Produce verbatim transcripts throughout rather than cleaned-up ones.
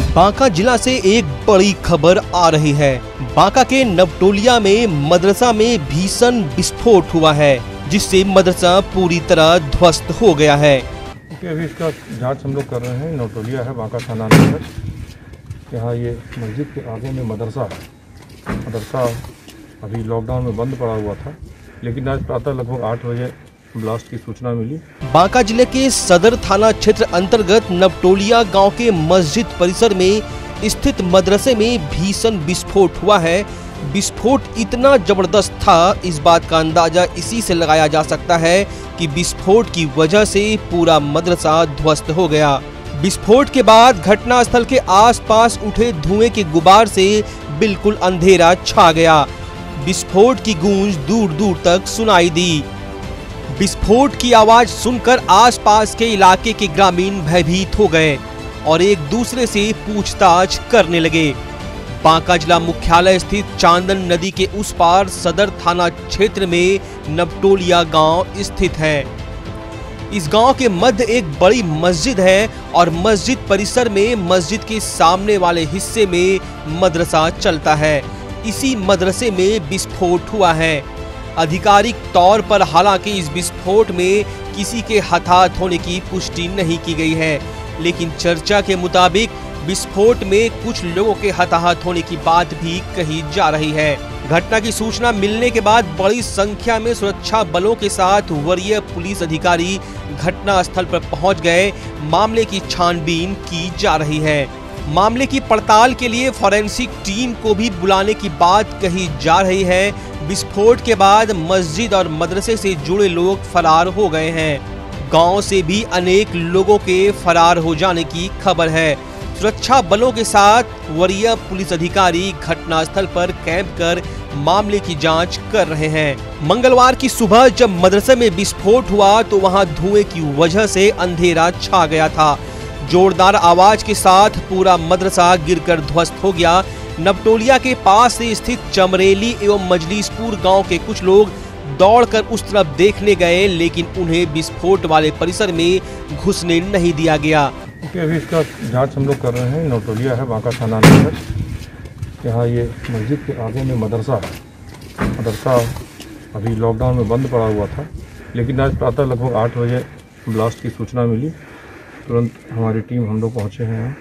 बांका जिला से एक बड़ी खबर आ रही है। बांका के नवटोलिया में मदरसा में भीषण विस्फोट हुआ है, जिससे मदरसा पूरी तरह ध्वस्त हो गया है। अभी इसका जांच हम लोग कर रहे हैं। नवटोलिया है बांका थाना अंतर्गत। यहाँ ये मस्जिद के आगे में मदरसा है। मदरसा अभी लॉकडाउन में बंद पड़ा हुआ था, लेकिन आज प्रातः लगभग आठ बजे ब्लास्ट की सूचना मिली। बांका जिले के सदर थाना क्षेत्र अंतर्गत नवटोलिया गांव के मस्जिद परिसर में स्थित मदरसे में भीषण विस्फोट हुआ है। विस्फोट इतना जबरदस्त था, इस बात का अंदाजा इसी से लगाया जा सकता है कि विस्फोट की वजह से पूरा मदरसा ध्वस्त हो गया। विस्फोट के बाद घटनास्थल के आसपास उठे धुएं के गुबार से बिल्कुल अंधेरा छा गया। विस्फोट की गूंज दूर दूर तक सुनाई दी। विस्फोट की आवाज सुनकर आसपास के इलाके के ग्रामीण भयभीत हो गए और एक दूसरे से पूछताछ करने लगे। बांका जिला मुख्यालय स्थित चांदन नदी के उस पार सदर थाना क्षेत्र में नवटोलिया गांव स्थित है। इस गांव के मध्य एक बड़ी मस्जिद है और मस्जिद परिसर में मस्जिद के सामने वाले हिस्से में मदरसा चलता है। इसी मदरसे में विस्फोट हुआ है। आधिकारिक तौर पर हालांकि इस विस्फोट में किसी के हताहत होने की पुष्टि नहीं की गई है, लेकिन चर्चा के मुताबिक विस्फोट में कुछ लोगों के हताहत होने की बात भी कही जा रही है। घटना की सूचना मिलने के बाद बड़ी संख्या में सुरक्षा बलों के साथ वरीय पुलिस अधिकारी घटनास्थल पर पहुंच गए। मामले की छानबीन की जा रही है। मामले की पड़ताल के लिए फॉरेंसिक टीम को भी बुलाने की बात कही जा रही है। विस्फोट के बाद मस्जिद और मदरसे से जुड़े लोग फरार हो गए हैं। गांव से भी अनेक लोगों के फरार हो जाने की खबर है। सुरक्षा बलों के साथ वरीय पुलिस अधिकारी घटनास्थल पर कैंप कर मामले की जांच कर रहे हैं। मंगलवार की सुबह जब मदरसे में विस्फोट हुआ तो वहां धुएं की वजह से अंधेरा छा गया था। जोरदार आवाज के साथ पूरा मदरसा गिरकर ध्वस्त हो गया। नवटोलिया के पास से स्थित चमरेली एवं मजलिसपुर गांव के कुछ लोग दौड़कर उस तरफ देखने गए, लेकिन उन्हें विस्फोट वाले परिसर में घुसने नहीं दिया गया। अभी इसका जांच हम लोग कर रहे हैं। नवटोलिया है बांका थाना अंतर्गत। यहाँ ये मस्जिद के आगे में मदरसा है। मदरसा अभी लॉकडाउन में बंद पड़ा हुआ था, लेकिन आज प्रातः लगभग आठ बजे ब्लास्ट की सूचना मिली। तुरंत हमारी टीम हम लोग पहुँचे हैं।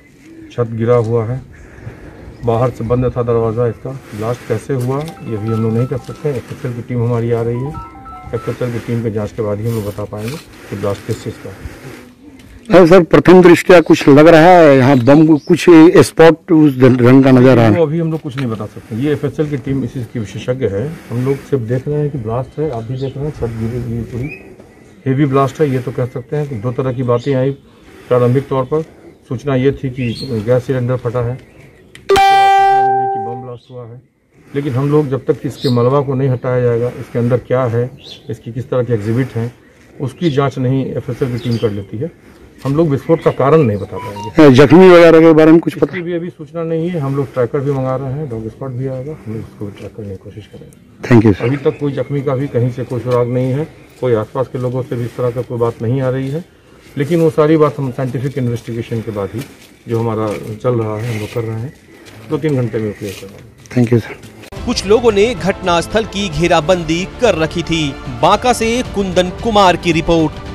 छत गिरा हुआ है, बाहर से बंद था दरवाज़ा। इसका ब्लास्ट कैसे हुआ ये भी हम लोग नहीं कर सकते। एफ एस एल की टीम हमारी आ रही है। एफ एस एल की टीम के जांच के बाद ही हम लोग बता पाएंगे कि ब्लास्ट किस चीज़ का है। सर, प्रथम दृष्टया कुछ लग रहा है यहाँ बम कुछ स्पॉट उस रंग का नजर आ रहा है। अभी हम लोग कुछ नहीं बता सकते। ये एफ एस एल की टीम इसी की विशेषज्ञ है। हम लोग सिर्फ देख रहे हैं कि ब्लास्ट है। आप भी देख रहे हैं छत गिरी, ये पूरी हेवी ब्लास्ट है। ये तो कह सकते हैं कि दो तरह की बातें आई। प्रारंभिक तौर पर सूचना ये थी कि गैस सिलेंडर फटा है, कि बम ब्लास्ट हुआ है, लेकिन हम लोग जब तक इसके मलबा को नहीं हटाया जाएगा, इसके अंदर क्या है, इसकी किस तरह के एग्जिबिट हैं, उसकी जांच नहीं एफ एस एल की टीम कर लेती है। हम लोग विस्फोट का कारण नहीं बता पाएंगे। जख्मी वगैरह के बारे में कुछ पता भी अभी सूचना नहीं है। हम लोग ट्रैकर भी मंगा रहे हैं, डॉग स्पॉट भी आएगा, हम लोग इसको भी ट्रैक करने की कोशिश करेंगे। Thank you sir. अभी तक कोई जख्मी का भी कहीं से कोई सुराग नहीं है। कोई आसपास के लोगों से भी इस तरह का कोई बात नहीं आ रही है, लेकिन वो सारी बात हम साइंटिफिक इन्वेस्टिगेशन के बाद ही जो हमारा चल रहा है हम लोग कर रहे हैं। दो तीन घंटे में क्लियर कर रहे हैं। Thank you sir. कुछ लोगों ने घटनास्थल की घेराबंदी कर रखी थी। बांका से कुंदन कुमार की रिपोर्ट।